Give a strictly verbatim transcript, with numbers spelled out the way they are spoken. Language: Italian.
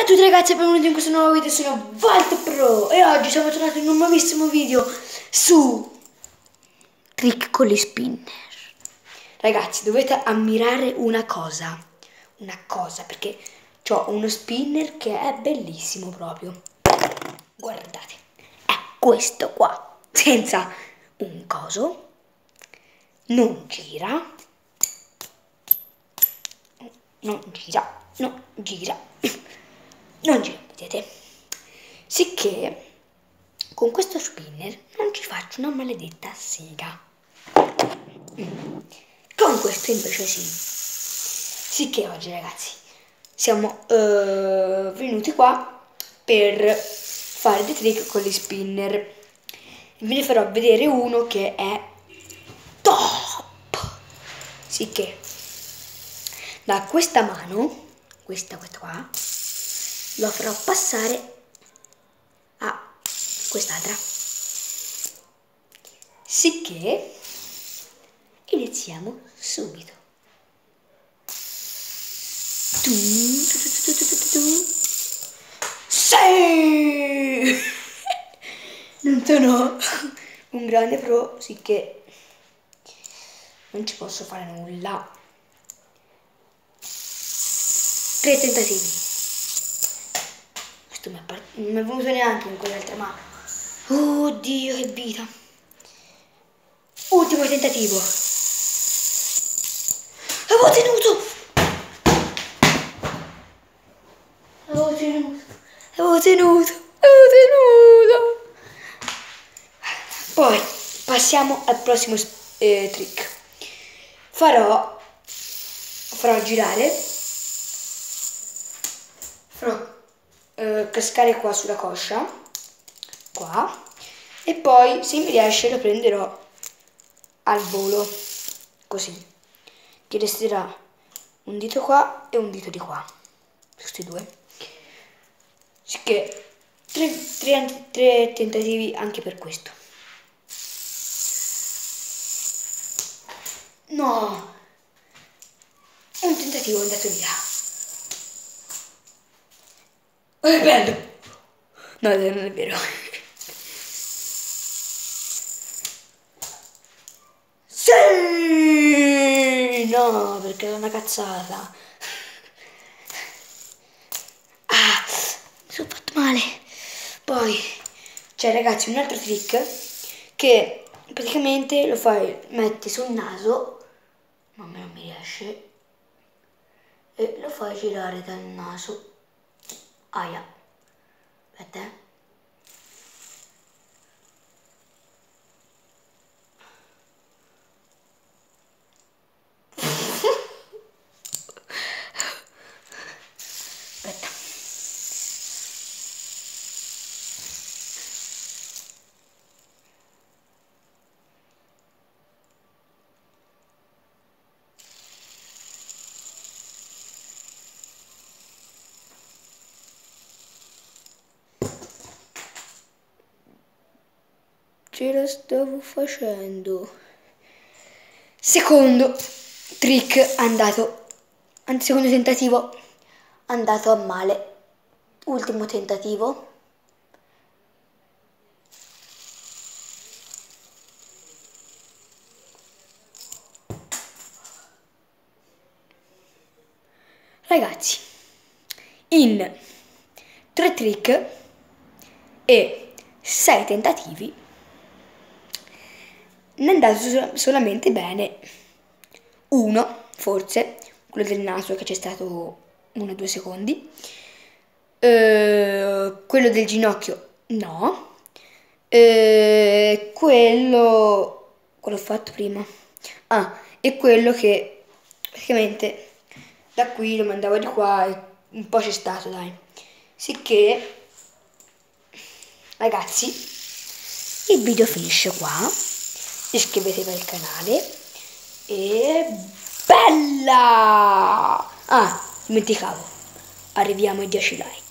tutti ragazzi e benvenuti in questo nuovo video, sono ValtPro e oggi siamo tornati in un nuovissimo video su trick con gli spinner. Ragazzi, dovete ammirare una cosa, una cosa, perché ho uno spinner che è bellissimo proprio. Guardate, è questo qua, senza un coso, non gira, non gira, non gira. Non gira, vedete? Sicché con questo spinner non ci faccio una maledetta sega. Mm. Con questo invece sì. Sicché oggi ragazzi siamo uh, venuti qua per fare dei trick con gli spinner. E ve ne farò vedere uno che è top. Sicché da questa mano, questa, questa qua, lo farò passare a quest'altra, sicché iniziamo subito. Sì! Non sono un grande pro, sicché non ci posso fare nulla. Tre tentativi. Non mi è venuto neanche con quell'altra mano. Oddio, che vita. Ultimo tentativo. Avevo tenuto. Avevo tenuto. Avevo tenuto. Avevo tenuto. Poi passiamo al prossimo eh, trick. Farò farò girare. Farò Uh, cascare qua sulla coscia, qua, e poi se mi riesce lo prenderò al volo, così, che resterà un dito qua e un dito di qua, questi due, sicché tre, tre, tre tentativi anche per questo. No, un tentativo è andato via. È bello! No, non è vero. Sì! No, perché è una cazzata. Ah, mi sono fatto male. Poi c'è ragazzi un altro trick che praticamente lo fai, metti sul naso, ma a me non mi riesce, e lo fai girare dal naso. Aia, aspetta eh. Aspetta. Ce la stavo facendo. Secondo trick andato, secondo tentativo andato a male. Ultimo tentativo. Ragazzi, in tre trick e sei tentativi ne è andato solamente bene uno, forse, quello del naso che c'è stato uno o due secondi, eh, quello del ginocchio no, eh, quello, quello ho fatto prima, ah, e quello che praticamente da qui lo mandavo di qua e un po' c'è stato, dai, sicché ragazzi il video finisce qua. Iscrivetevi al canale e bella! Ah, dimenticavo, arriviamo ai dieci like.